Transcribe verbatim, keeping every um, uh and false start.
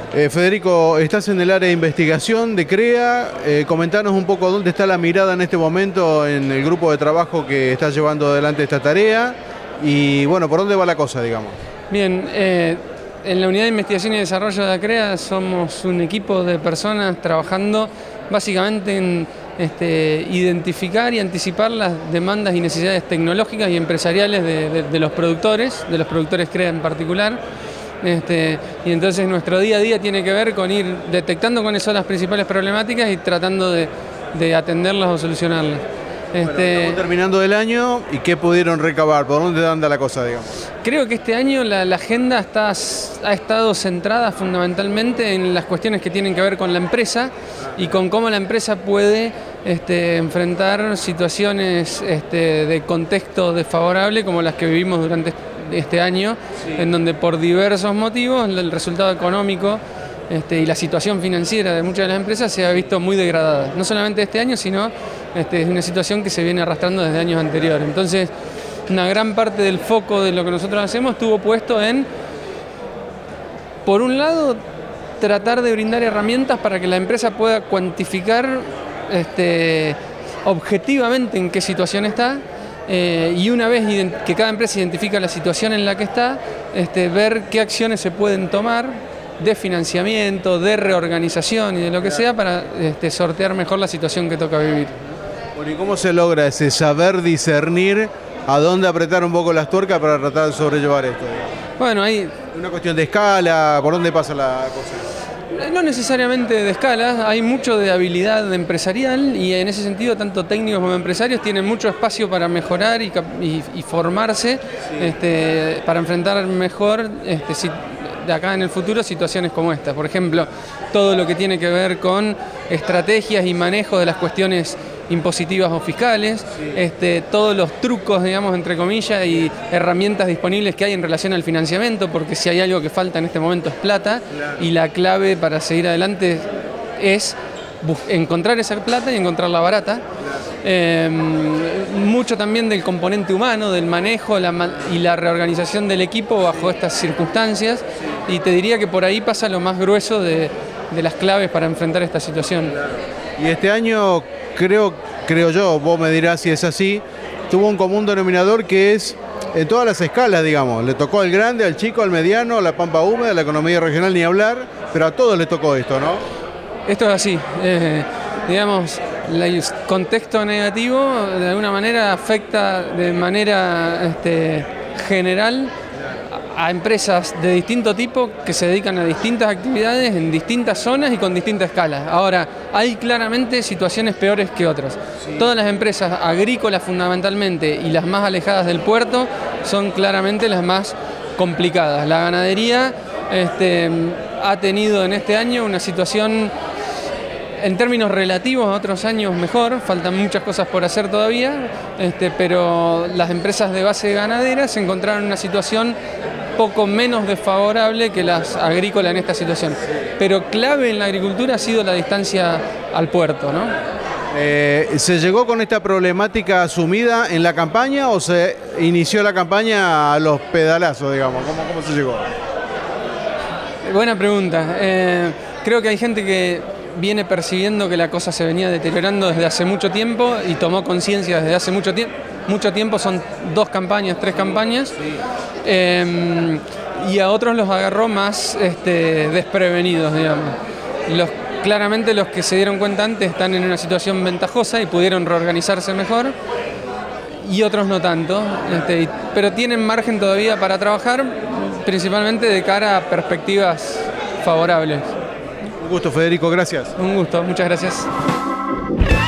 Eh, Federico, estás en el área de investigación de CREA. Eh, comentanos un poco dónde está la mirada en este momento en el grupo de trabajo que está llevando adelante esta tarea y, bueno, por dónde va la cosa, digamos. Bien, eh, en la Unidad de Investigación y Desarrollo de CREA somos un equipo de personas trabajando básicamente en este, identificar y anticipar las demandas y necesidades tecnológicas y empresariales de, de, de los productores, de los productores CREA en particular. Este, y entonces nuestro día a día tiene que ver con ir detectando cuáles son las principales problemáticas y tratando de, de atenderlas o solucionarlas. Este, bueno, estamos terminando el año y ¿qué pudieron recabar? ¿Por dónde anda la cosa, digamos? Creo que este año la, la agenda está, ha estado centrada fundamentalmente en las cuestiones que tienen que ver con la empresa y con cómo la empresa puede este, enfrentar situaciones este, de contexto desfavorable como las que vivimos durante este año, sí. En donde por diversos motivos el resultado económico este, y la situación financiera de muchas de las empresas se ha visto muy degradada. No solamente este año, sino este, es una situación que se viene arrastrando desde años anteriores. Entonces, una gran parte del foco de lo que nosotros hacemos estuvo puesto en, por un lado, tratar de brindar herramientas para que la empresa pueda cuantificar este, objetivamente en qué situación está. Eh, y una vez que cada empresa identifica la situación en la que está, este, ver qué acciones se pueden tomar de financiamiento, de reorganización y de lo que sea para este, sortear mejor la situación que toca vivir. Bueno, ¿y cómo se logra ese saber discernir a dónde apretar un poco las tuercas para tratar de sobrellevar esto, digamos? Bueno, ahí... ¿Una cuestión de escala? ¿Por dónde pasa la cosa? No necesariamente de escala, hay mucho de habilidad empresarial y en ese sentido tanto técnicos como empresarios tienen mucho espacio para mejorar y, y, y formarse sí. este, para enfrentar mejor este, si, de acá en el futuro situaciones como esta. Por ejemplo, todo lo que tiene que ver con estrategias y manejo de las cuestiones impositivas o fiscales, sí. este, todos los trucos, digamos, entre comillas, y herramientas disponibles que hay en relación al financiamiento, porque si hay algo que falta en este momento es plata, claro. Y la clave para seguir adelante es encontrar esa plata y encontrarla barata. Claro. Eh, mucho también del componente humano, del manejo la, y la reorganización del equipo bajo estas circunstancias, sí. Y te diría que por ahí pasa lo más grueso de, de las claves para enfrentar esta situación. Claro. Y este año, creo, creo yo, vos me dirás si es así, tuvo un común denominador que es en todas las escalas, digamos. Le tocó al grande, al chico, al mediano, a la pampa húmeda, a la economía regional, ni hablar, pero a todos les tocó esto, ¿no? Esto es así. Eh, digamos, el contexto negativo de alguna manera afecta de manera este, general a empresas de distinto tipo que se dedican a distintas actividades en distintas zonas y con distintas escalas. Ahora, hay claramente situaciones peores que otras. Sí. Todas las empresas agrícolas fundamentalmente y las más alejadas del puerto son claramente las más complicadas. La ganadería este, ha tenido en este año una situación en términos relativos a otros años mejor, faltan muchas cosas por hacer todavía, este, pero las empresas de base ganadera se encontraron en una situación poco menos desfavorable que las agrícolas en esta situación. Pero clave en la agricultura ha sido la distancia al puerto, ¿no? Eh, ¿Se llegó con esta problemática asumida en la campaña o se inició la campaña a los pedalazos, digamos? ¿Cómo, cómo se llegó? Buena pregunta. Eh, creo que hay gente que viene percibiendo que la cosa se venía deteriorando desde hace mucho tiempo y tomó conciencia desde hace mucho tiempo. Mucho tiempo, son dos campañas, tres campañas, sí. eh, y a otros los agarró más este, desprevenidos, digamos. Los, claramente los que se dieron cuenta antes están en una situación ventajosa y pudieron reorganizarse mejor, y otros no tanto, este, pero tienen margen todavía para trabajar, principalmente de cara a perspectivas favorables. Un gusto, Federico, gracias. Un gusto, muchas gracias.